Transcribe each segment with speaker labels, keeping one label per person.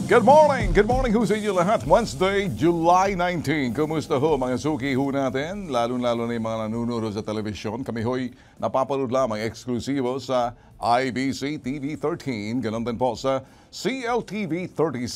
Speaker 1: Good morning ho sa inyo lahat. Wednesday, July 19. Kumusta ho mga suki ho natin? Lalo-lalo na yung mga nanonood sa telebisyon. Kami ho'y napapanood lamang eksklusibo sa IBC TV 13. Ganon din po sa CLTV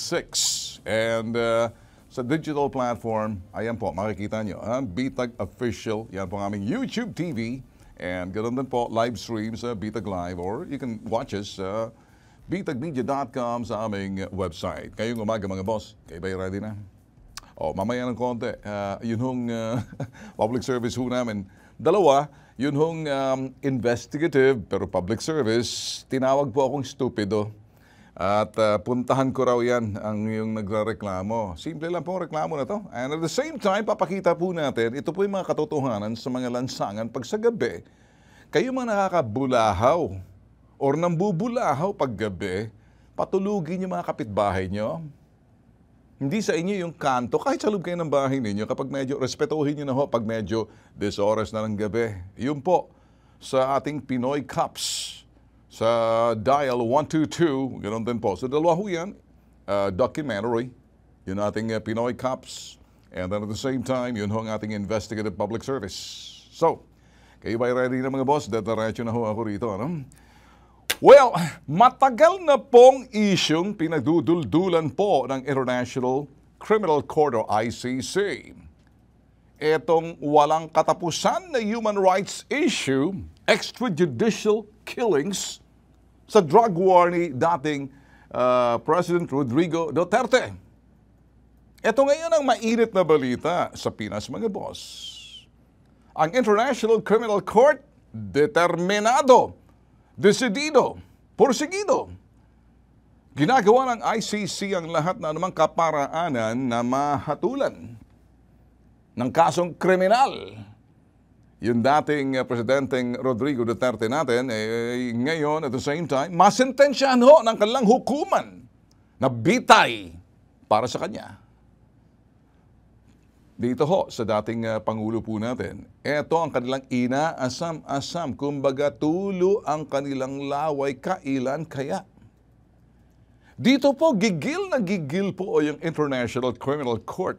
Speaker 1: 36. And sa digital platform, ayan po, makikita nyo, Bitag Official. Yan po ang aming YouTube TV. And ganon din po, live stream sa Bitag Live. Or you can watch us sa bitagmedia.com sa aming website. Kayong umaga mga boss, kayo ba'y ready na? O, mamaya ng konti, yun hong public service ho namin. Dalawa, yun hong investigative pero public service, tinawag po akong stupido. At puntahan ko raw yan ang yung nagreklamo. Simple lang po ang reklamo na to. And at the same time, papakita po natin, ito po yung mga katotohanan sa mga lansangan pag sa gabi. Kayo mga nakakabulahaw or nambubulahaw paggabi, patulugin yung mga kapitbahay nyo. Hindi sa inyo yung kanto, kahit sa loob kayo ng bahay ninyo, kapag medyo, respetuhin nyo na ho pag medyo this oras na ng gabi. Yun po, sa ating Pinoy Cups, sa Dial 122, ganoon din po. So dalawa ho yan, documentary, yun ating Pinoy Cups, and then at the same time, yun ho ang ating investigative public service. So, kayo ba ready na mga boss? Dadaretso na ho ako rito, ano? Well, matagal na pong isyong pinagduduldulan po ng International Criminal Court o ICC. Itong walang katapusan na human rights issue, extrajudicial killings sa drug war ni dating President Rodrigo Duterte. Ito ngayon ang mainit na balita sa Pinas, mga boss. Ang International Criminal Court, determinado, desidido, porsigido. Ginagawa ng ICC ang lahat na anumang kaparaanan na mahatulan ng kasong kriminal. Yung dating Presidenteng Rodrigo Duterte natin, ngayon at the same time, masentensyahan ho ng kanilang hukuman na bitay para sa kanya. Dito ho, sa dating Pangulo po natin, ito ang kanilang inaasam-asam. Kumbaga, tulo ang kanilang laway, kailan kaya? Dito po, gigil na gigil po yung International Criminal Court.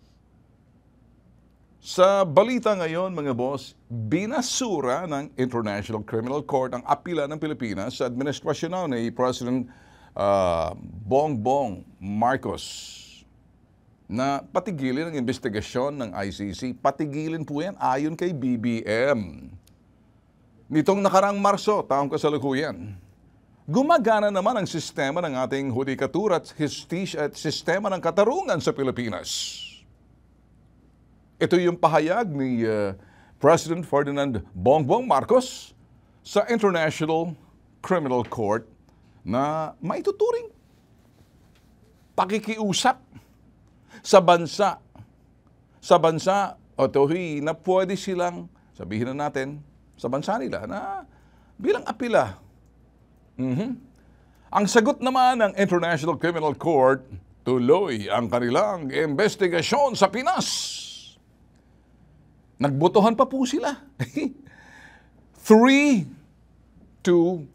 Speaker 1: Sa balita ngayon, mga boss, binasura ng International Criminal Court ang apila ng Pilipinas sa administrasyon ni President Bongbong Marcos na patigilin ang investigasyon ng ICC. Patigilin po yan ayon kay BBM. Nitong nakarang Marso, taong kasalukuyan, gumagana naman ang sistema ng ating hudikatura at justisya at sistema ng katarungan sa Pilipinas. Ito yung pahayag ni President Ferdinand Bongbong Marcos sa International Criminal Court na maituturing pakikiusap sa bansa o tohi na pwede silang, sabihin na natin, sa bansa nila na bilang apila. Ang sagot naman ng International Criminal Court, tuloy ang kanilang investigasyon sa Pinas. Nagbotohan pa po sila. 3-2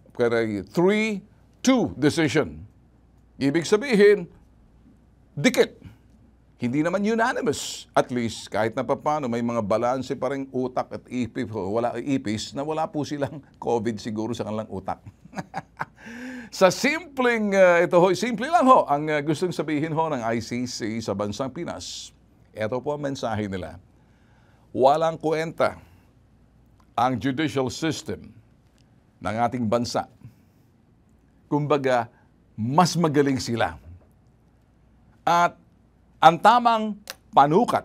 Speaker 1: decision. Ibig sabihin, dikit. Hindi naman unanimous. At least, kahit na papano, may mga balanse pa rin utak at ipis na wala po silang COVID siguro sa kanilang utak. Sa simpleng, simple lang ho, ang gustong sabihin ho ng ICC sa bansang Pinas. Ito po ang mensahe nila. Walang kwenta ang judicial system ng ating bansa. Kumbaga, mas magaling sila. At ang tamang panukat,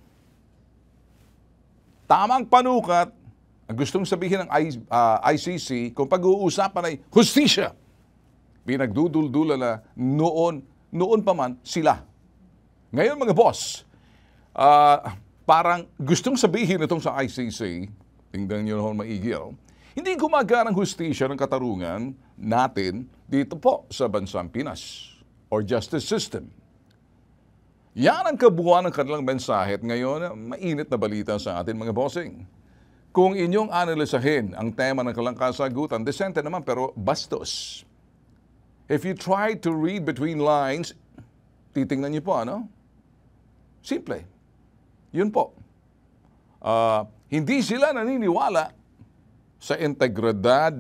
Speaker 1: ang gustong sabihin ng ICC, kung pag-uusapan ay hustisya, pinagduduldulan na noon pa man sila. Ngayon mga boss, parang gustong sabihin itong sa ICC, tingnan nyo naman maigi, hindi gumagana ang hustisya ng katarungan natin dito po sa bansang Pinas or justice system. Yan ang kabuuan ng kanilang mensahe at ngayon, mainit na balita sa atin mga bossing. Kung inyong analisahin ang tema ng kanilang kasagutan, desente naman pero bastos. If you try to read between lines, titingnan niyo po, ano? Simple. Yun po. Hindi sila naniniwala sa integridad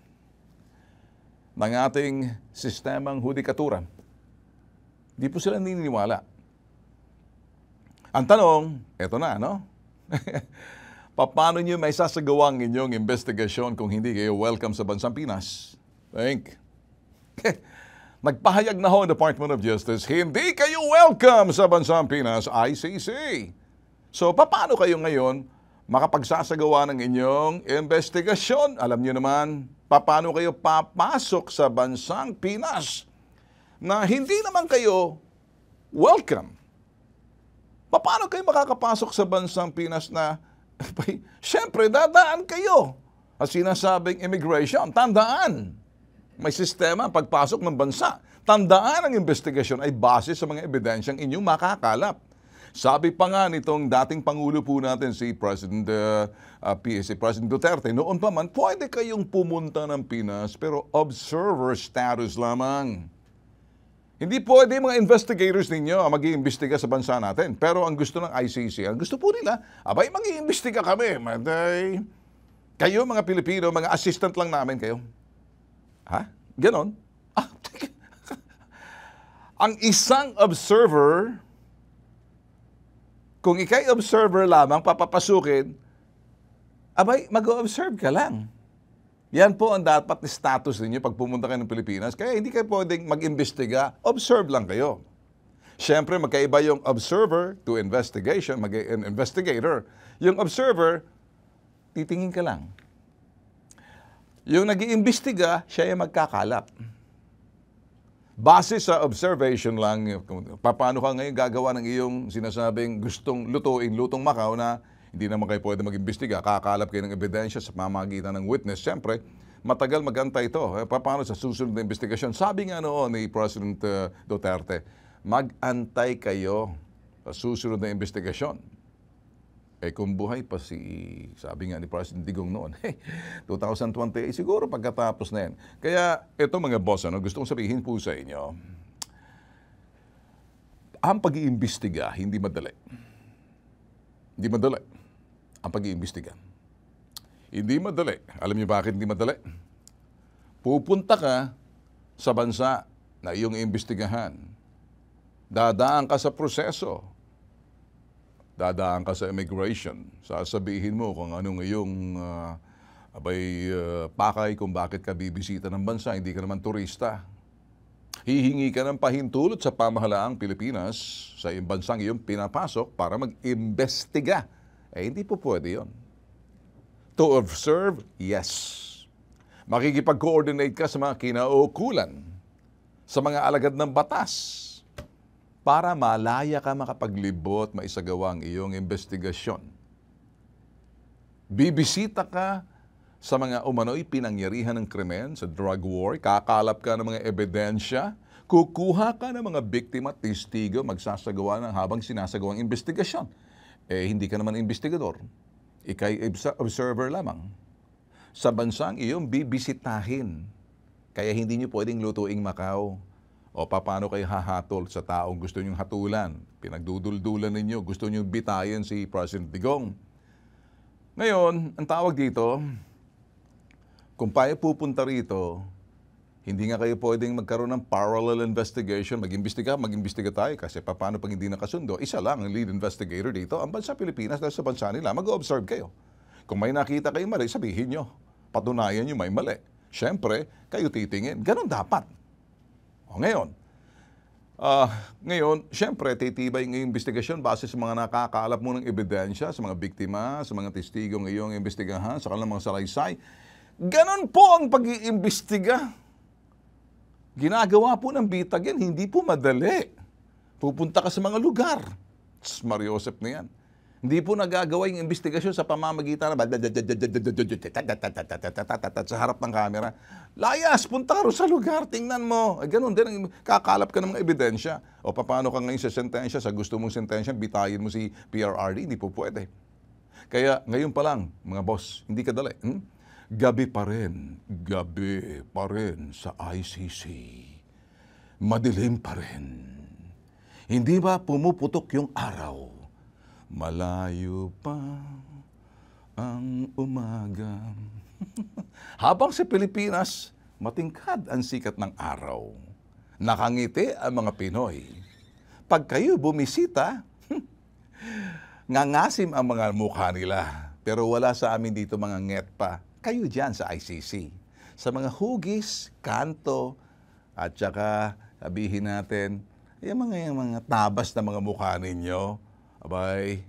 Speaker 1: ng ating sistemang hudikaturan. Hindi po sila naniniwala. Ang tanong, eto na, no? Paano nyo may sasagawang inyong investigasyon kung hindi kayo welcome sa bansang Pinas? Nagpahayag na ho ang Department of Justice, hindi kayo welcome sa bansang Pinas, ICC. So, paano kayo ngayon makapagsasagawa ng inyong investigasyon? Alam niyo naman, paano kayo papasok sa bansang Pinas na hindi naman kayo welcome? Paano kayo makakapasok sa bansang Pinas na, siyempre, dadaan kayo? At sinasabing immigration, tandaan. May sistema ang pagpasok ng bansa. Tandaan ang investigasyon ay base sa mga ebidensyang inyong makakalap. Sabi pa nga nitong dating Pangulo po natin, si President Duterte, noon pa man, pwede kayong pumunta ng Pinas pero observer status lamang. Hindi pwede mga investigators ninyo ang mag-iimbestiga sa bansa natin. Pero ang gusto ng ICC, ang gusto po nila, abay mag-iimbestiga kami. Kayo mga Pilipino, mga assistant lang namin kayo. Ha? Ganon? Ang isang observer, kung ikay observer lamang, papapasukin, abay, mag-observe ka lang. Yan po ang dapat na status ninyo pag pumunta kayo ng Pilipinas. Kaya hindi kayo pwedeng mag-imbestiga, observe lang kayo. Siyempre, magkaiba yung observer to investigation, investigator. Yung observer, titingin ka lang. Yung nag-iimbestiga, siya yung magkakalap. Base sa observation lang, paano ka ngayon gagawa ng iyong sinasabing gustong lutong Macau na hindi naman kayo pwede mag-imbestiga, kakalap kayo ng ebidensya sa pamamagitan ng witness. Siyempre, matagal mag-antay ito. Paano sa susunod na investigasyon? Sabi nga noon ni President Duterte, mag-antay kayo sa susunod na investigasyon. Kung buhay pa sabi nga ni President Digong noon, 2028, siguro pagkatapos na yan. Kaya ito mga boss, gusto kong sabihin po sa inyo, ang pag-iimbestiga, hindi madali. Hindi madali ang pag-iimbestiga. Hindi madali. Alam niyo bakit hindi madali? Pupunta ka sa bansa na iyong iimbestigahan. Dadaan ka sa proseso. Dadaan ka sa immigration. Sasabihin mo kung anong iyong pakay kung bakit ka bibisita ng bansa. Hindi ka naman turista. Hihingi ka ng pahintulot sa pamahalaang Pilipinas sa bansang iyong pinapasok para mag-imbestiga. Hindi po pwede yun. To observe, yes. Makikipag-coordinate ka sa mga kinaukulan, sa mga alagad ng batas, para malaya ka makapaglibot, maisagawa ang iyong investigasyon. Bibisita ka sa mga umano'y pinangyarihan ng krimen, sa drug war, kakalap ka ng mga ebidensya, kukuha ka ng mga biktima, testigo, magsasagawa ng habang sinasagawang investigasyon. Hindi ka naman investigador. Ika'y observer lamang. Sa bansang iyong bibisitahin. Kaya hindi nyo pwedeng lutuing Macau. O paano kayo hahatol sa taong gusto nyong hatulan? Pinagduduldulan ninyo, gusto nyong bitayin si President Digong. Ngayon, ang tawag dito, kung tayo pupunta rito, hindi nga kayo pwedeng magkaroon ng parallel investigation, mag-imbestiga tayo kasi paano pag hindi nakasundo, isa lang ang lead investigator dito, ang bansa Pilipinas dahil sa bansa nila, mag-observe kayo. Kung may nakita kayo mali, sabihin nyo. Patunayan nyo may mali. Siyempre, kayo titingin. Ganon dapat. Ngayon, siyempre, titibay ng investigasyon base sa mga nakakaalap mo ng ebidensya, sa mga biktima, sa mga testigo ng iyong investigahan, sa kanilang mga salaysay. Ganon po ang pag-iimbestiga. Ginagawa po ng bitag yan, hindi po madali. Pupunta ka sa mga lugar. Mariosep na yan. Hindi po nagagawa yung investigasyon sa pamamagitan na sa harap ng camera. Layas, punta ka sa lugar, tingnan mo. Ganun din, kakalap ka ng mga ebidensya. O paano ka ngayon sa sentensya, sa gusto mong sentensya, bitayin mo si PRRD, hindi po pwede. Kaya ngayon pa lang, mga boss, hindi kadali. Gabi pa rin sa ICC. Madilim pa rin. Hindi ba pumuputok yung araw? Malayo pa ang umaga. Habang sa Pilipinas, matingkad ang sikat ng araw. Nakangiti ang mga Pinoy. Pag kayo bumisita, ngangasim ang mga mukha nila. Pero wala sa amin dito mga nget pa. Kayo dyan sa ICC. Sa mga hugis, kanto, at saka sabihin natin, yung mga tabas na mga mukha ninyo, abay,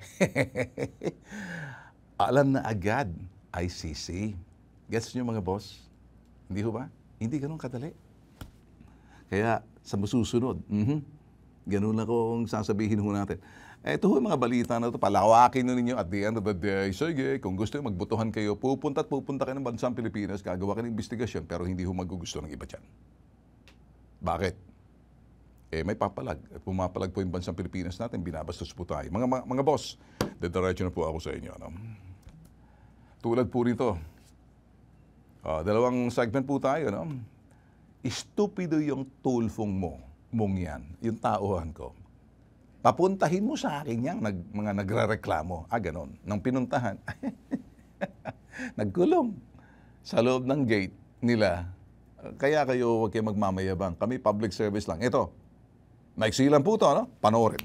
Speaker 1: alam na agad, ICC. Gets nyo mga boss? Hindi ho ba? Hindi ganun kadali. Kaya sa masusunod, ganun na kung sasabihin ho natin. Ito ho mga balita na ito, palawakin na ninyo at the end of the day. Sige, kung gusto nyo magbotohan kayo, pupunta kayo ng bansang Pilipinas, gagawa kayo ng investigasyon, pero hindi ho magugusto ng iba dyan. Bakit? May papalag. Pumapalag po yung bansang Pilipinas natin, binabastos po tayo. Mga boss, diretso na po ako sa inyo. No? Tulad po nito, dalawang segment po tayo. No? Estupido yung tulfong mong yan, yung tauhan ko. Papuntahin mo sa akin yan, mga nagre-reklamo. Ganon. Nang pinuntahan, nagkulong sa loob ng gate nila. Kaya kayo huwag kayo magmamayabang. Kami public service lang. Ito, maiksi lang po ito, no? Panoorin.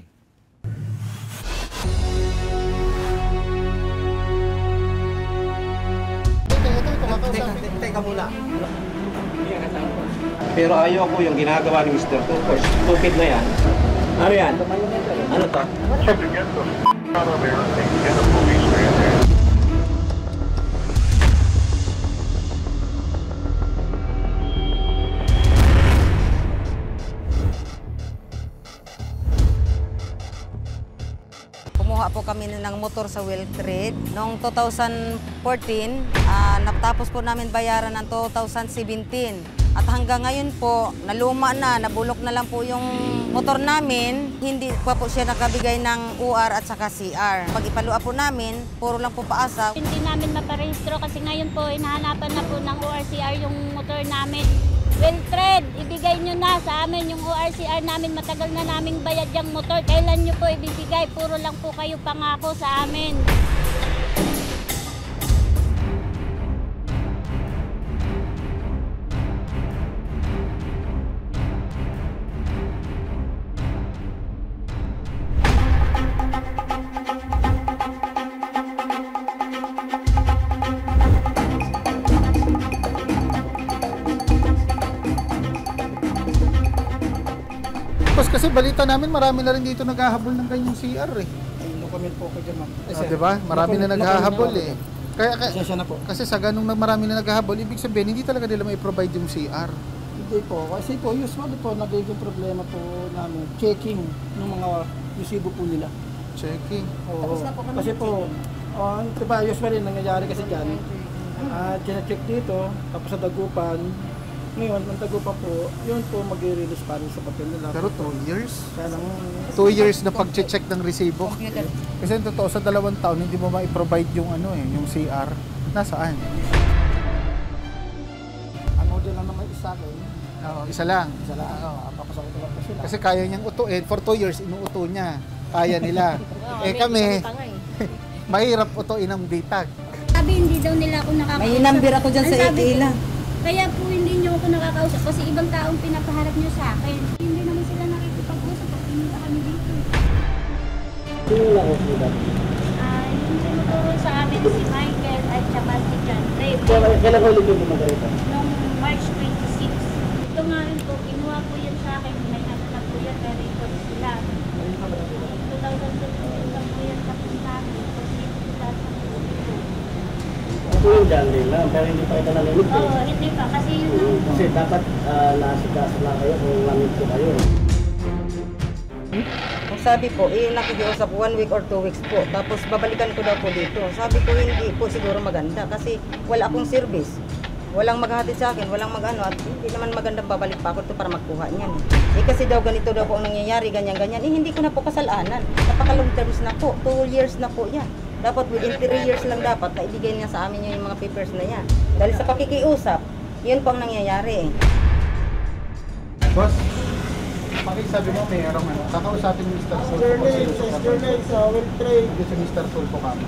Speaker 2: Teka muna. Pero ayoko yung ginagawa ni Mr. Tucos. Stupid na yan. Ano yan? Ano to?
Speaker 3: Kumuha po kami ng motor sa Will Trade. Noong 2014, natapos po namin bayaran ng 2017. At hanggang ngayon po, naluma na, nabulok na lang po yung motor namin. Hindi pa po siya nakabigay ng UR at saka CR. Pag ipalua po namin, puro lang po paasa.
Speaker 4: Hindi namin maparehistro kasi ngayon po, hinahanapan na po ng URCR yung motor namin. Well, Trade, ibigay nyo na sa amin yung ORCR namin. Matagal na naming bayad yung motor. Kailan nyo po ibibigay? Puro lang po kayo pangako sa amin.
Speaker 5: Kasi balita namin, marami na rin dito naghahabol ng kanyang CR eh.
Speaker 2: Ay, no comment po ko dyan, ma'am.
Speaker 5: Diba? Marami na naghahabol eh.
Speaker 2: Pasensya na po.
Speaker 5: Kasi sa ganung marami na naghahabol, ibig sabihin, hindi talaga nila may provide yung CR.
Speaker 6: Hindi po. Kasi po, usually po, nagiging problema po namin, checking ng mga resibo po nila.
Speaker 5: Checking.
Speaker 6: Oo. Kasi po, diba, usually nangyayari kasi dyan, check dito, tapos sa dagupan, ngayon, ang tagupan po, yun po mag-release pa rin sa papel nila.
Speaker 5: Pero 2 years?
Speaker 6: Kaya lang,
Speaker 5: 2 years na pag-check ng resibo. Kasi totoo, sa 2 taon, hindi mo ma-provide yung yung CR. Nasaan?
Speaker 6: ang order lang naman isa ko,
Speaker 5: Isa lang.
Speaker 6: isa lang, papasok ko lang po sila.
Speaker 5: Kasi kaya niyang utuin. For 2 years, inuuto niya. Kaya nila. Kami, mahirap utuin ang bitag.
Speaker 4: Sabi hindi daw nila ako nakakausap.
Speaker 3: May number ako dyan sa Ikila.
Speaker 4: Kaya po hindi nyo ako nakakausap kasi ibang taong pinapaharap nyo sa akin. Hindi naman sila nakikipag-usap pag pinunta kami dito.
Speaker 6: Sino lang ako sila?
Speaker 4: Yung sinuturo sa amin si Michael at saka si John Ray.
Speaker 6: Kailan ko ulit yung bumagarita?
Speaker 4: Noong March 26. Ito nga rin po, kinuha po yan sa akin. May na po yan, may record sila. 2017 lang po yan tapos sa amin.
Speaker 6: Ito yung dyan rin lang, pero hindi pa ito nalilig.
Speaker 4: Oo, hindi pa. Kasi yun lang po.
Speaker 6: Kasi dapat nasigas na kayo kung lamig po kayo.
Speaker 3: Kung sabi po, nakikiusap 1 week or 2 weeks po. Tapos babalikan ko daw po dito. Sabi ko hindi po siguro maganda kasi wala akong service. Walang maghahatid sa akin, walang mag-ano at hindi naman magandang babalik pa ako to para magkuha niyan. Kasi daw ganito daw po ang nangyayari, ganyan-ganyan. Hindi ko na po kasalanan. Napaka-long terms na po. 2 years na po yan. Dapat within 3 years lang dapat na ibigay niya sa amin yung mga papers na yan. Dahil sa pakikiusap, yun po ang nangyayari.
Speaker 5: Boss, Pakisabi mo, mayroong ano. Kakausapin ni Mr. Sol.
Speaker 6: Sterling sa well trade.
Speaker 5: Dito si Mr. Sol po kami.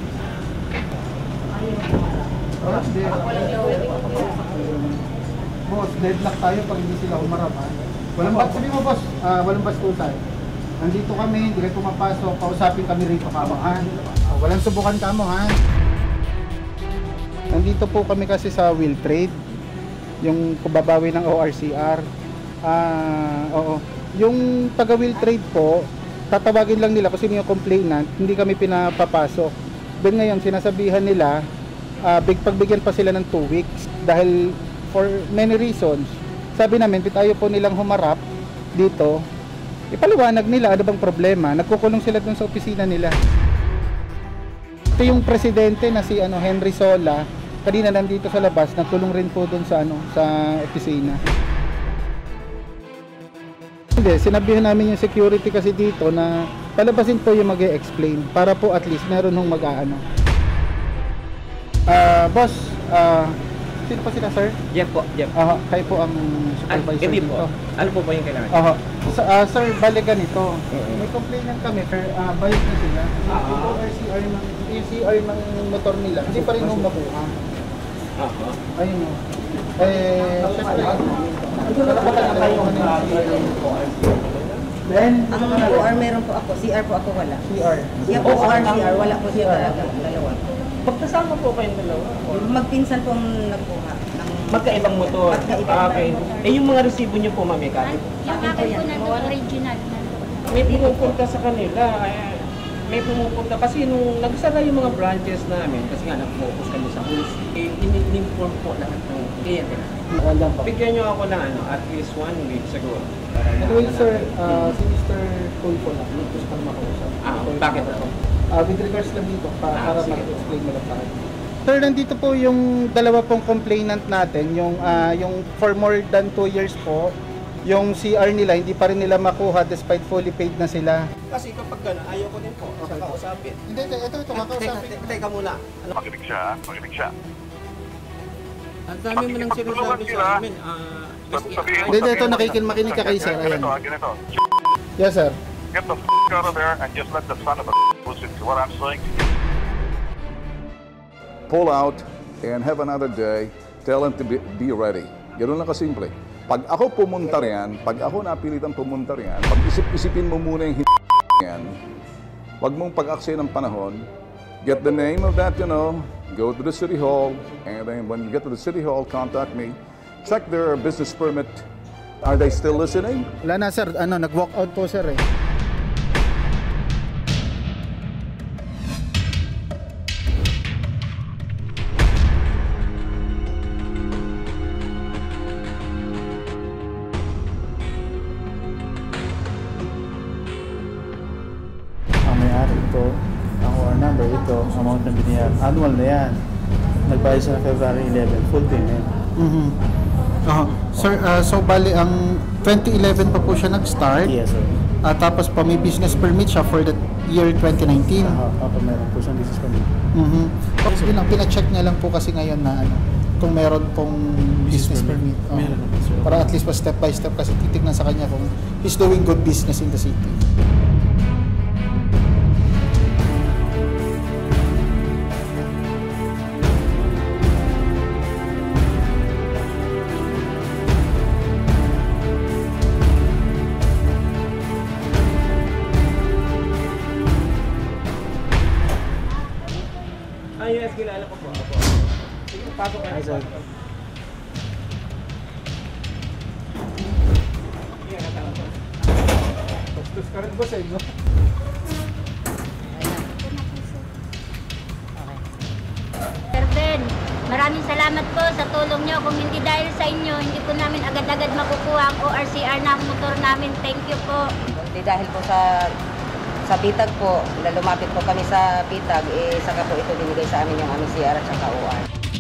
Speaker 5: Boss, deadlock tayo pag hindi sila umarap ha. Walang bas, sabi mo boss, walang bastusan. Nandito kami, hindi kayo pumapasok, kausapin kami rito kamang ha. Walang subukan kamo ha. Nandito po kami kasi sa Will Trade, yung kubabawi ng ORCR. Oo. Yung taga Will Trade po, tatawagin lang nila kasi yung complainant, hindi kami pinapapasok. Then ngayon, sinasabihan nila, pagbigyan pa sila ng 2 weeks dahil for many reasons. Sabi namin, ayaw po nilang humarap dito. Ipaliwanag nila ano bang problema. Nagkukulong sila dun sa opisina nila. Ito yung presidente na si Henry Sola, kanina nandito sa labas, nagkulong rin po dun sa sa opisina. Hindi, sinabihan namin yung security kasi dito na palabasin po yung mag-e-explain para po at least meron nung mag-aano. Boss, sino po sila, sir?
Speaker 2: Jeff po, Jeff.
Speaker 5: Kayo po ang supervisor
Speaker 2: Gabi
Speaker 5: dito.
Speaker 2: po. Ano po ba yung kailangan?
Speaker 5: Sir, bali ganito. May complainant kami, sir. Bayad na sila. Yung CR ng motor nila, hindi pa rin nung makuha. Ayun o. Siyempre, karapatan na kayo Then,
Speaker 3: Ang OR meron po ako, CR po ako wala.
Speaker 5: CR.
Speaker 3: Yung OR, CR, wala po siya talaga, dalawa.
Speaker 2: Pagkasama po kayong dalawa?
Speaker 3: Magpinsan po ang nagkuha.
Speaker 2: Magkaibang motor?
Speaker 3: Magkaibang
Speaker 2: Okay. Yung mga resibo niyo po, mami, kati?
Speaker 4: Yung akin po nandun, original.
Speaker 2: May pumupunta sa kanila. May pumupunta kasi nung nagsara yung mga branches namin, kasi nga nag-focus kami sa wholesale, in-inform po lahat ng kliyente na. Bigyan nyo ako ng at least 1 week siguro.
Speaker 5: Anyway, sir, si Mr. Tulfo na, gusto kang makausap.
Speaker 2: Bakit ako?
Speaker 5: With regards lang dito, para
Speaker 2: sige.
Speaker 5: mag-explain mo lang tayo. Sir, nandito po yung dalawa pong complainant natin, yung for more than 2 years po, yung CR nila, hindi pa rin nila makuha despite fully paid na sila.
Speaker 2: Kasi kapag gano'n, ayaw ko din po sa kausapin.
Speaker 5: Hindi, ito, kakausapin.
Speaker 2: Teka muna.
Speaker 7: Makinig siya, makinig siya.
Speaker 2: Ang dami mo nang sinasabi sa amin.
Speaker 5: Hindi, ito, makinig ka kay sir. Ayan.
Speaker 7: Ganito.
Speaker 5: Yes, sir.
Speaker 7: Get the out of there and just let the son of a listen to what I'm saying.
Speaker 1: Pull out and have another day. Tell them to be ready. Ganun lang kasimple. Pag ako pumunta riyan, pag ako napilitan pumunta riyan, pag-isip-isipin mo muna yung yan, wag mong pag-aksaya ng panahon, get the name of that, go to the city hall, and then when you get to the city hall, contact me, check their business permit. Are they still listening?
Speaker 5: Wala na, sir. Nag-walk out po, sir, eh. Ang may-ari ito, ang OR number ito, amount na biniyar. Annual na yan. Nagbayad siya ng February 11, full payment. Sir, so bali ang 2011 pa po siya nag-start.
Speaker 8: Yes, sir.
Speaker 5: Tapos pa may business permit siya for the year 2019.
Speaker 8: Meron po siyang business permit.
Speaker 5: Tapos yun lang, pina-check niya lang po kasi ngayon na kung meron pong business permit.
Speaker 8: Meron po, sir.
Speaker 5: Para at least pa step by step kasi titignan sa kanya kung he's doing good business in the city.
Speaker 2: Yes, kilala ko po. Sige, pasok ka.
Speaker 8: Hi, sir.
Speaker 5: Tapos ka rin ba sa inyo?
Speaker 4: Sir Ben, maraming salamat po sa tulong nyo. Kung hindi dahil sa inyo, hindi po namin agad-agad makukuha ang ORCR ng motor namin. Thank you po.
Speaker 3: Hindi dahil po sa bitag po, lumapit po kami sa bitag, saka po ito binigay sa amin yung aming CR at saka OR.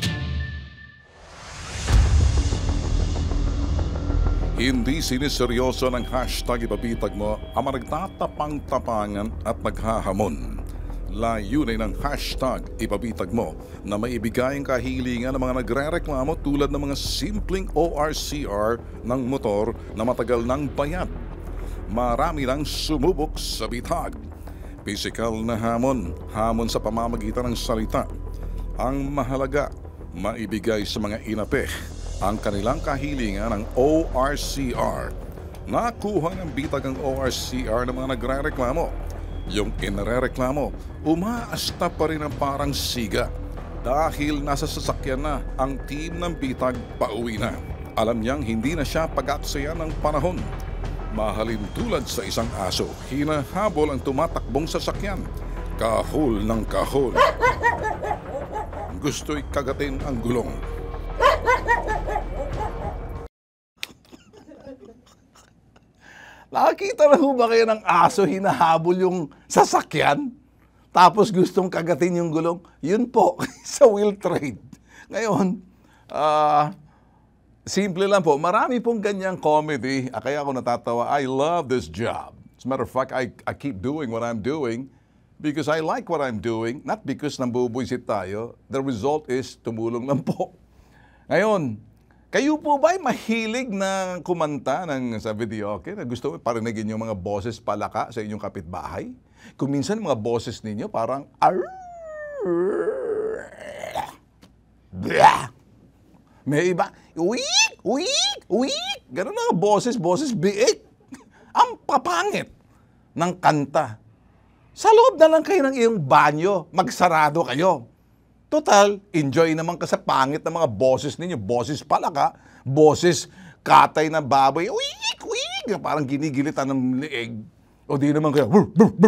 Speaker 1: Hindi siniseryoso ng hashtag ipabitag mo ang mga nagtatapang-tapangan at naghahamon. Layunin ng hashtag ipabitag mo na maibigay ang kahilingan ng mga nagrereklamo tulad ng mga simpleng ORCR ng motor na matagal ng bayad. marami nang sumubok sa bitag. Pisikal na hamon sa pamamagitan ng salita. Ang mahalaga, maibigay sa mga inape ang kanilang kahilingan ng ORCR. Nakuha ng bitag ang ORCR ng mga nagrereklamo. Yung inarereklamo, umaasta pa rin ang parang siga dahil nasa sasakyan na ang team ng bitag pauwi na. Alam niyang hindi na siya pag-aksayan ng panahon. Mahalin tulad sa isang aso, hinahabol ang tumatakbong sasakyan. Kahol ng kahol. Gusto'y kagatin ang gulong. Nakakita na ho ba kayo ng aso hinahabol yung sasakyan? Tapos gustong kagatin yung gulong? Yun po, sa wheel trade. Ngayon, simple lang po. Marami pong ganyang comedy. Kaya ako natatawa. I love this job. As a matter of fact, I keep doing what I'm doing because I like what I'm doing. Not because nambubuisit tayo. The result is tumulong lang po. Ngayon, kayo po ba'y mahilig na kumanta sa video, okay? Na gusto mo parinigin yung mga boses palaka sa inyong kapitbahay? Kung minsan mga boses ninyo parang may iba, uwik, ganun na boses biik. Ang papangit ng kanta. Sa loob na lang kayo ng iyong banyo, magsarado kayo. Total, enjoy naman ka sa pangit ng mga boses ninyo. Boses palaka, boses katay na baboy, uwik, parang ginigilitan ng leeg. O di naman kaya,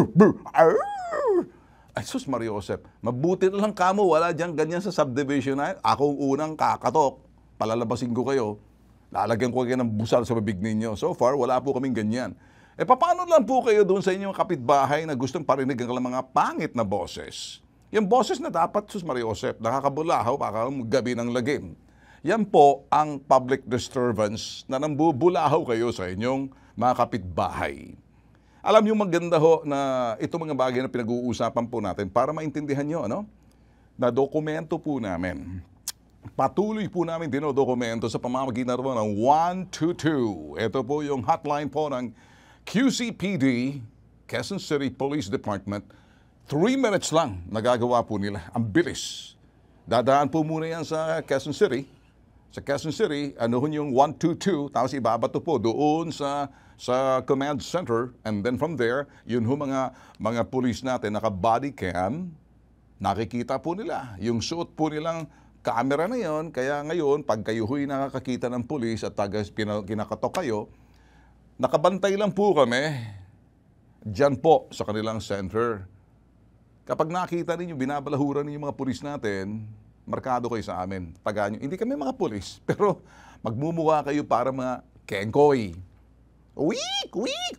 Speaker 1: ay sus Maria Josep, mabuti na lang kamo, wala dyan ganyan sa subdivision na. Ako unang kakatok, palalabasin ko kayo, lalagyan ko kayo ng busal sa bibig ninyo. So far, wala po kaming ganyan. Paano lang po kayo doon sa inyong kapitbahay na gustong parinig ang mga pangit na boses? Yung boses na dapat, sus Maria Josep, nakakabulahaw, baka gabi ng lagim. Yan po ang public disturbance na nambubulahaw kayo sa inyong mga kapitbahay. Alam niyo maganda ho na itong mga bagay na pinag-uusapan po natin para maintindihan nyo, na dokumento po namin. Patuloy po namin dinodokumento sa pamamagitan ng 122. Ito po yung hotline po ng QCPD, Quezon City Police Department. 3 minutes lang nagagawa po nila. Ang bilis. Dadaan po muna yan sa Quezon City. Sa Quezon City, yung 122, tapos ibabato po doon sa command center. And then from there, yun mga police natin, naka-body cam, nakikita po nila. Yung suot po nilang camera na yon. Kaya ngayon, pag kayo huy nakakakita ng police at kinakatok kayo, nakabantay lang po kami dyan po sa kanilang center. Kapag nakita ninyo, binabalahuran ninyo mga pulis natin, markado kayo sa amin. Taga nyo. Hindi kami mga pulis, pero magmumukha kayo para mga kengkoy. Uwik!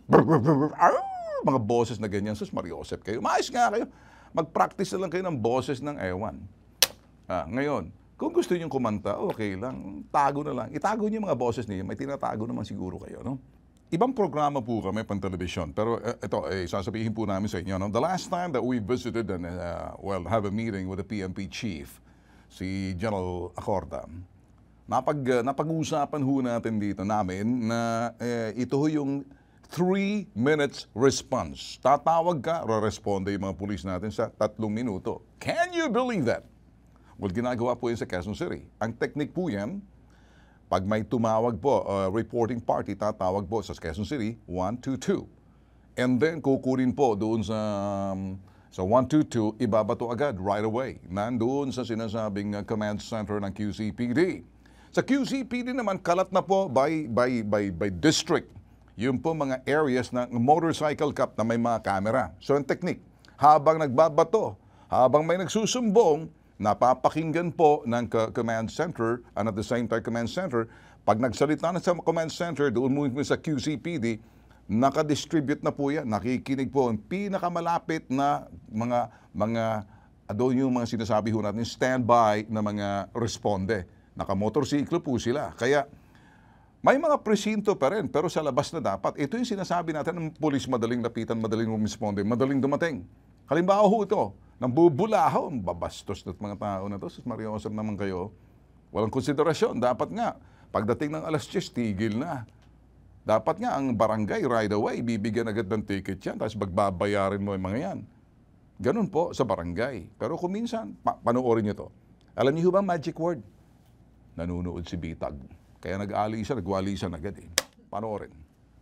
Speaker 1: Mga boses na ganyan. Sus Maria Josep kayo. Maayos nga kayo. Mag-practice na lang kayo ng boses ng ewan. Ngayon, kung gusto nyo kumanta, okay lang. Tago na lang. Itago nyo yung mga boses niyo. May tinatago naman siguro kayo, no? Ibang programa po kami pang television, pero ito, sasabihin po namin sa inyo. The last time that we visited and have a meeting with the PNP chief, si General Acorda, napag-uusapan ho natin dito namin na ito ho yung 3 minutes response. Tatawag ka, re-responde yung mga pulis natin sa 3 minuto. Can you believe that? Well, ginagawa po yun sa Quezon City. Ang technique po yan, pag may tumawag po, reporting party, tatawag po sa Quezon City, 122. And then, kukunin po doon sa 122, ibabato agad right away. Nandoon sa sinasabing command center ng QCPD. Sa QCPD naman, kalat na po by district. Yun po mga areas ng motorcycle cup na may mga camera. So, ang technique, habang nagbabato, habang may nagsusumbong, napapakinggan po ng command center and at the same time command center, pag nagsalita na sa command center, doon mo sa QCPD, nakadistribute na po yan, nakikinig po ang pinakamalapit na doon yung mga sinasabi ho natin, standby na mga responde. Nakamotorsiklo po sila. Kaya may mga presinto pa rin, pero sa labas na dapat. Ito yung sinasabi natin ng police, madaling lapitan, madaling rumisponde, madaling dumating. Halimbawa ho ito, nang bubulahaw, babastos na mga tao na to. Sus Maria Josep naman kayo. Walang konsiderasyon. Dapat nga, pagdating ng alas 10, tigil na. Dapat nga ang barangay right away, bibigyan agad ng ticket yan, tapos magbabayarin mo yung mga yan. Ganun po sa barangay. Pero kung minsan, panoorin nyo to. Alam niyo ba magic word? Nanunood si Bitag. Kaya nagwalisan agad eh. Panoorin.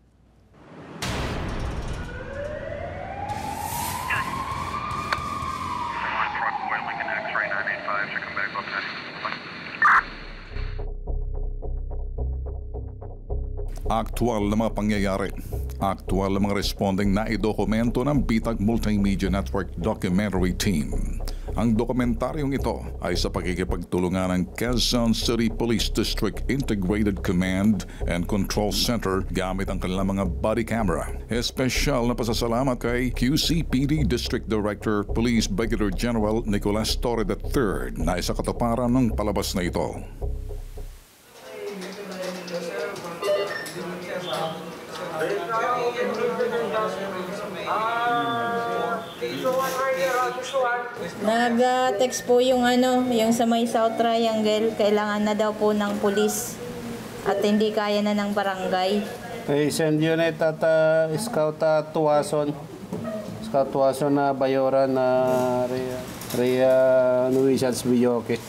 Speaker 1: Aktual na mga pangyayari. Aktual na mga responding na idokumento ng Bitag Multimedia Network Documentary Team. Ang dokumentaryong ito ay sa pakikipagtulungan ng Quezon City Police District Integrated Command and Control Center gamit ang kanilang mga body camera. Espesyal na pasasalamat kay QCPD District Director Police Brigadier General Nicolas Torre III na isa katuparan ng palabas na ito.
Speaker 9: Nag-text po yung yung sa may South Triangle, kailangan na daw po ng pulis at hindi kaya na ng barangay.
Speaker 8: Hey, send unit at Scout Tuwason. Scout Tuwason na Bayoran na Rhea Nuisans Biyoke.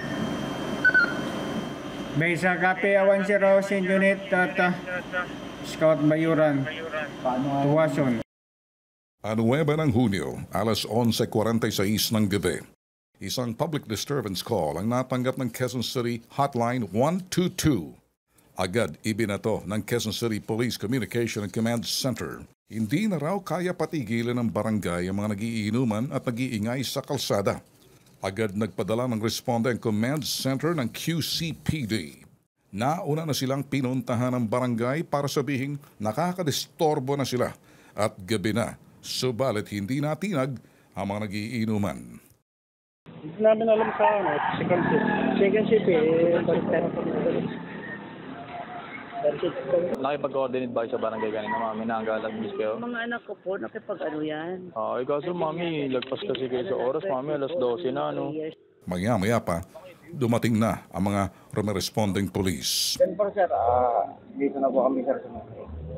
Speaker 10: Besa Kape Awan Zero, send unit at Scout Bayoran, Tuwason.
Speaker 1: 9 ng Hunyo, alas 11:46 ng gabi. Isang public disturbance call ang natanggap ng Quezon City Hotline 122. Agad ibinato ng Quezon City Police Communication and Command Center. Hindi na raw kaya patigilan ng barangay ang mga nagiinuman at nag-iingay sa kalsada. Agad nagpadala ng responde ang Command Center ng QCPD. Nauna na silang pinuntahan ng barangay para sabihing nakakadistorbo na sila at gabi na. Subalit hindi natinag ang mga nagiinuman.
Speaker 6: Hindi namin alam sa second shift. Second shift balik tayo kami.
Speaker 11: Nakipag-coordinate ba kayo sa barangay kanina, mami, na hanggang alas 10 kayo?
Speaker 12: Mga anak ko po, nakipag-ano yan.
Speaker 11: Ay, kaso mami, lagpas kasi kayo sa oras, mami, alas 12 na, no?
Speaker 1: Maya-maya pa, dumating na ang mga responding police.
Speaker 6: Then po sir, dito na po kami sir sa mga.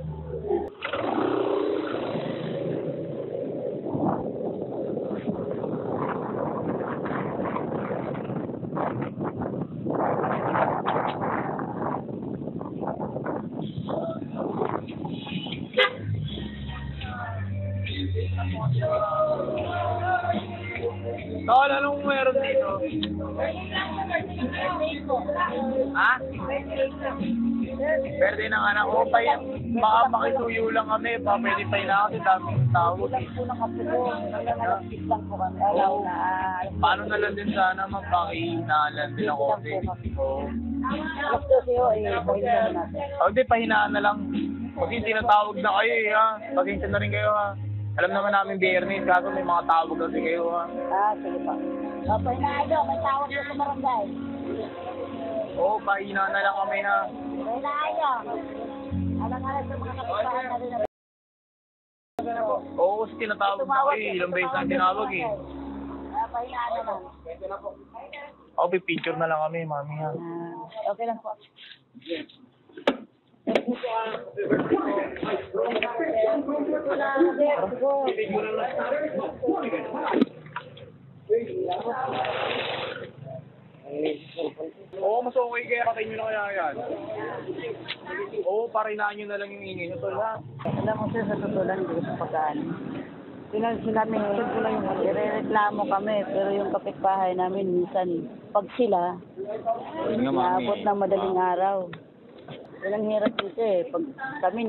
Speaker 11: Tol, anong meron dito? Ha? Pwede ng anak ko pa yan. Baka makituyo lang kami. Pwede pa yun kasi daming tao. Paano na lang din sana magpakihinalan din ako. Hindi, pahinaan na lang. Kasi tinatawag na kayo eh ha. Pasensya na rin kayo ha. Alam naman namin Biyernes, kaso may mga tawag kasi kayo ha.
Speaker 4: Sige pa. Pahinaan nyo, may tawag ko sa barangay.
Speaker 11: Oo, pahinaan na lang kami ha.
Speaker 4: Pahinaan nyo. Alang-alang sa mga kapitbahan na rin.
Speaker 11: Oo, kasi tinatawag na kayo eh. Ilang beses na tinawag eh.
Speaker 4: Pahinaan na lang.
Speaker 11: Oo, pipicture na lang kami, mami ha.
Speaker 4: Okay lang po.
Speaker 11: Oo, mas okay kaya patay nyo na kaya yan. Oo, parinaan nyo na lang yung ingay nyo, tol ha.
Speaker 12: Alam mo sir, sa totoo lang, hindi ko sa pagkaan. Sinabi ko lang yung irereklamo kami, pero yung kapitbahay namin minsan, pag sila, naabot ng madaling araw. Walang hirap dito eh. Pag kami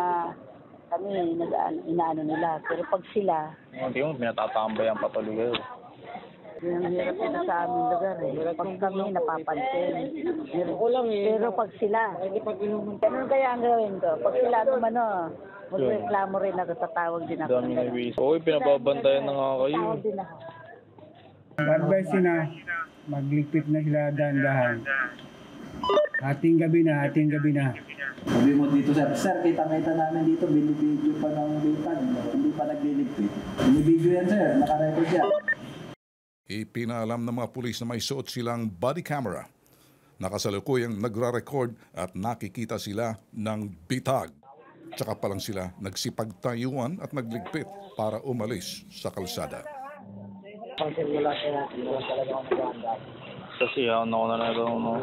Speaker 12: inaano nila. Pero pag sila,
Speaker 11: hindi mo, pinatatambayan patuloy kayo.
Speaker 12: yung hirap dito sa aming lugar eh. Pag kami napapansin. Pero pag sila, ganun kaya ang gawin ko. Pag sila magreklamo rin ako, tatawag din ako.
Speaker 11: Dami na wish. Oo, pinababantayan na nga kayo.
Speaker 12: Tatawag din ako.
Speaker 10: Advice na, magligpit na sila dahan-dahan. Ating gabi na.
Speaker 13: Sabi mo dito, sir, kita-kita namin dito, binibidyo pa ng Bitag, hindi pa nagliligpit. Binibidyo yan, sir, nakarecord yan.
Speaker 1: Ipinaalam ng mga pulis na may suot silang body camera. Nakasalukuyang nagra-record at nakikita sila ng Bitag. Tsaka pa lang sila nagsipagtayuan at nagligpit para umalis sa kalsada.
Speaker 11: Kasi ano ko na ito, no?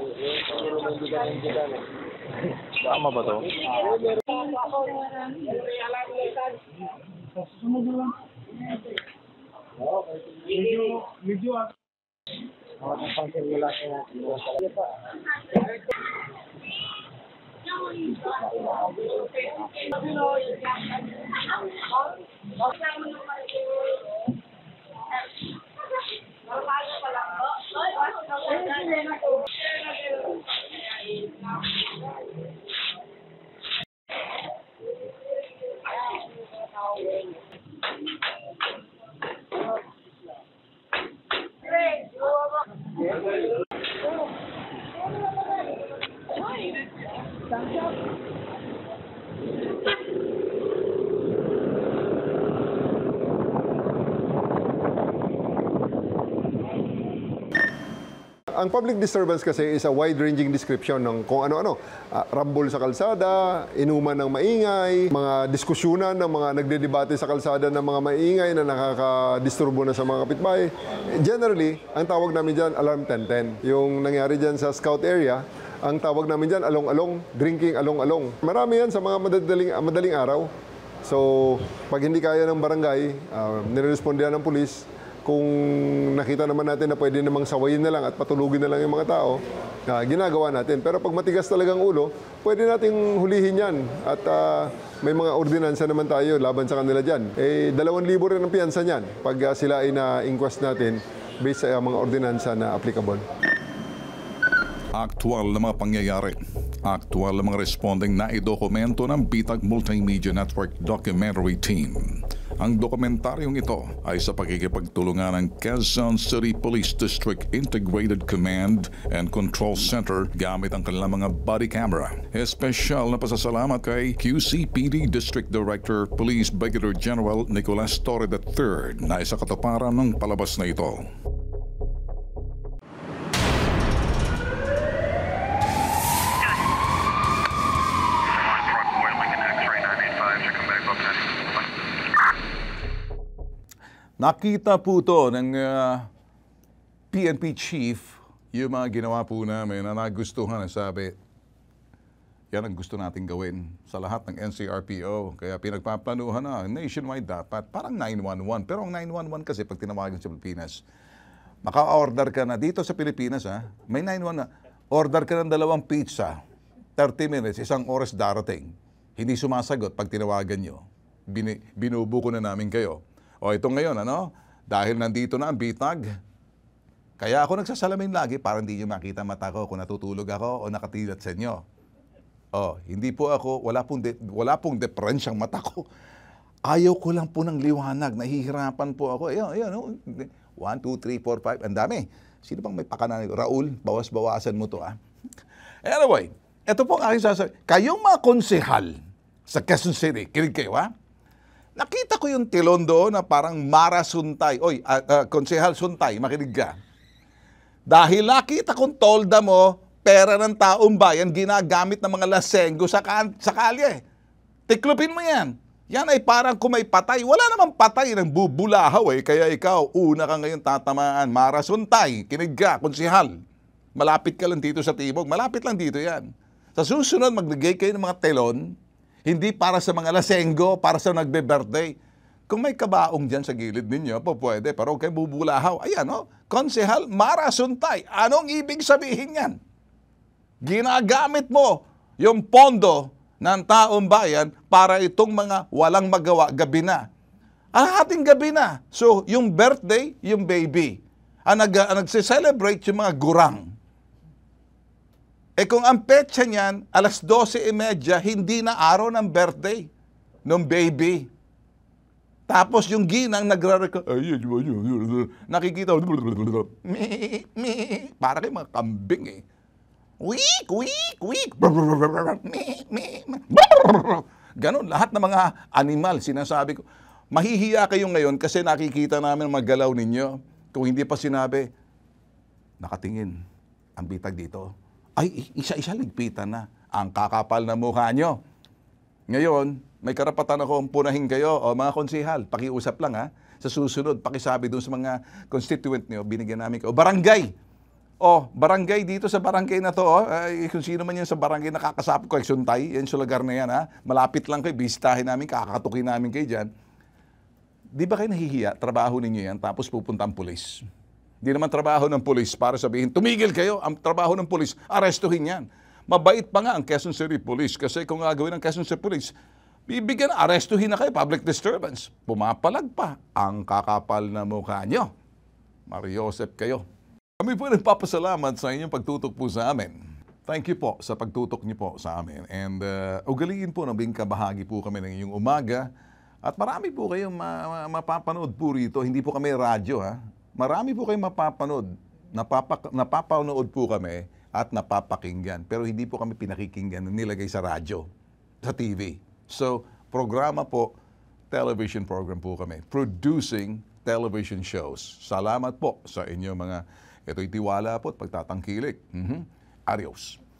Speaker 11: Tama ba to?
Speaker 14: Ang public disturbance kasi is a wide-ranging description ng kung ano-ano. Rambol sa kalsada, inuman ng maingay, mga diskusyunan ng mga nagdedebate sa kalsada ng mga maingay na nakakadisturbo na sa mga kapitbahay. Generally, ang tawag namin dyan, alarm 1010. Yung nangyari dyan sa Scout area, ang tawag namin dyan, along-along, drinking along-along. Marami yan sa mga madaling araw. So, pag hindi kaya ng barangay, nirespondihan ng pulis. Kung nakita naman natin na pwede namang sawayin na lang at patulugin na lang yung mga tao, ginagawa natin. Pero pag matigas talagang ulo, pwede nating hulihin yan. At may mga ordinansa naman tayo laban sa kanila dyan. 2,000 rin ang piyansa niyan pag sila ay na-inquest natin based sa mga ordinansa na applicable.
Speaker 1: Aktual na mga pangyayari. Aktual na mga responding na idokumento ng Bitag Multimedia Network Documentary Team. Ang dokumentaryong ito ay sa pakikipagtulungan ng Quezon City Police District Integrated Command and Control Center gamit ang kanilang mga body camera. Espesyal na pasasalamat kay QCPD District Director Police Brigadier General Nicolas Torre III na isa katuparan ng palabas na ito. Nakita po ito ng PNP Chief, yung mga ginawa po namin na nagustuhan. Sabi, yan ang gusto natin gawin sa lahat ng NCRPO. Kaya pinagpaplanuhan na, nationwide dapat, parang 911. Pero ang 911 kasi pag tinawagan sa Pilipinas, maka-order ka na dito sa Pilipinas, may 911 na, order ka ng 2 pizza, 30 minutes, 1 oras darating. Hindi sumasagot pag tinawagan nyo. Binubuko na namin kayo. O ito ngayon, dahil nandito na ang Bitag, kaya ako nagsasalamin lagi para hindi nyo makita mata ko kung natutulog ako o nakatilat sa inyo. O, hindi po ako, wala pong deperensyang mata ko. Ayaw ko lang po ng liwanag, nahihirapan po ako. Ayun, 1, 2, 3, 4, 5, ang dami. Sino bang may pakanan? Raul, bawas-bawasan mo to, Anyway, ito po ang aking sasabi. Kayong mga konsehal sa Quezon City, kinig kayo, Nakita ko yung tilon doon na parang Mara Suntay. Oy, Konsehal Suntay, makinig ka. Dahil nakita kong tolda mo, pera ng taong bayan, ginagamit ng mga lasenggo sa kalye. Tiklopin mo yan. Yan ay parang kung may patay. Wala namang patay ng bubulahaw Kaya ikaw, una ka ngayon tatamaan. Mara Suntay, kinig ka, konsehal. Malapit ka lang dito sa Timog. Malapit lang dito yan. Sa susunod, maglagay kayo ng mga telon. Hindi para sa mga lasenggo, para sa nagbe-birthday. Kung may kabaong dyan sa gilid ninyo, pwede. Pero kay bubulahaw, ayan Konsehal Mara Suntay. Anong ibig sabihin yan? Ginagamit mo yung pondo ng taong bayan para itong mga walang magawa gabi na. Ating gabi na. So, yung birthday, yung baby. Ang nagse-celebrate yung mga gurang. Kung ang petsa niyan, 12:30, hindi na araw ng birthday ng baby. Tapos yung ginang nakikita, para kayo mga kambing Week, week, week. Ganon, lahat ng mga animal, sinasabi ko. Mahihiya kayo ngayon kasi nakikita namin mga galaw ninyo. Kung hindi pa sinabi, nakatingin ang Bitag dito. Ay, isa-isa ligpitan na ang kakapal na mukha nyo. Ngayon, may karapatan akong punahin kayo. O mga konsehal, pakiusap lang ha. Sa susunod, pakisabi doon sa mga constituent niyo, binigyan namin kayo. Barangay! Barangay dito sa barangay na to. Kung sino man yan sa barangay nakakasapot ko, Suntay, yan sa lugar na yan ha. Malapit lang kayo, bisitahin namin, kakatukin namin kayo dyan. Di ba kayo nahihiya? Trabaho ninyo yan, tapos pupunta ang pulis. Di naman trabaho ng pulis para sabihin, tumigil kayo. Ang trabaho ng pulis, arestuhin yan. Mabait pa nga ang Quezon City Police kasi kung gagawin ng Quezon City Police, bibigyan, arestuhin na kayo, public disturbance. Pumapalag pa ang kakapal na mukha nyo. Mariosep kayo. Kami po nagpapasalamat sa inyong pagtutok po sa amin. Thank you po sa pagtutok niyo po sa amin. And ugaliin po na kabahagi po kami ng inyong umaga. At marami po kayong mapapanood po rito. Hindi po kami radyo ha. Marami po kayong mapapanood. Napapanood po kami at napapakinggan. Pero hindi po kami pinakikinggan na nilagay sa radyo, sa TV. So, programa po, television program po kami. Producing television shows. Salamat po sa inyong mga, ito'y tiwala po at pagtatangkilik. Adios.